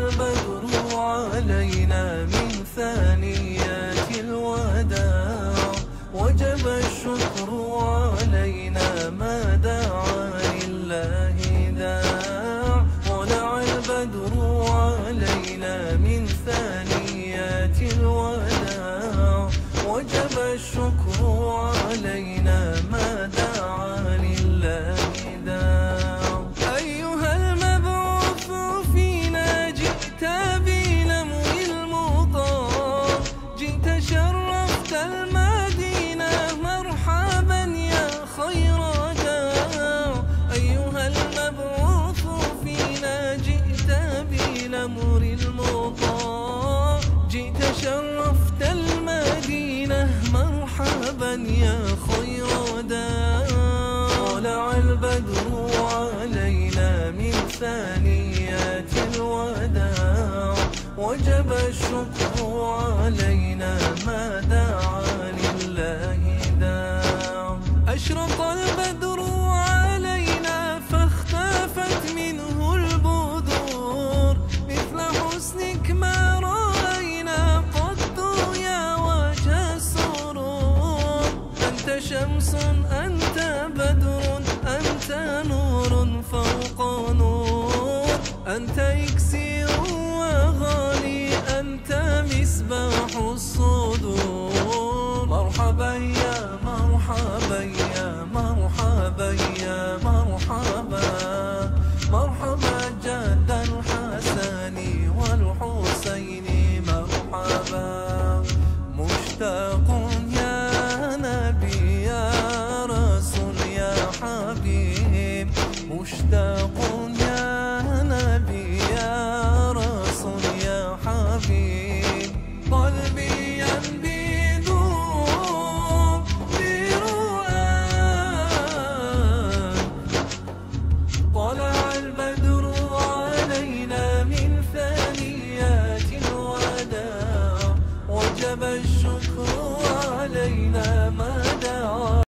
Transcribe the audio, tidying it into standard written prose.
البدر علينا من ثنيات الوداع، وجب الشكر علينا ما دعا لله داع. طلع البدر علينا من ثنيات الوداع، وجب الشكر علينا ما دعا لله داع. أيها المبعوث فينا جئت بنمو المطاع، جئت شرفت المدينة مرحبا يا خير داع. أيها المبعوث فينا جئت بنمو المطاع، جئت شرفت المدينة مرحبا يا خير داع. طلع البدر علينا من ثنيات الوداع، وجب الشكر علينا ما دعا لله داع. أشرق البدر علينا فاختفت منه البدور، مثل حسنك ما رأينا قط يا وجه السرور. أنت شمس أنت بدر أنت نور فوق نور، أنت